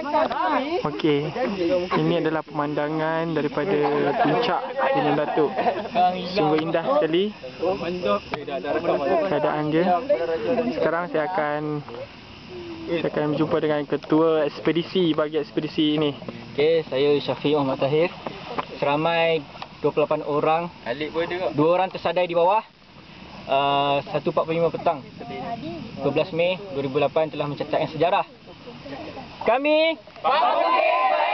Okey. Ini adalah pemandangan daripada puncak Gunung Datuk. Sungguh indah sekali keadaan dia. Sekarang saya akan berjumpa dengan ketua ekspedisi bagi ekspedisi ini. Okey, saya Syafiq Muhammad Tahir. Seramai 28 orang. 2 orang tersadai di bawah. 1.45 petang 12 Mei 2008 telah mencatatkan sejarah. Kami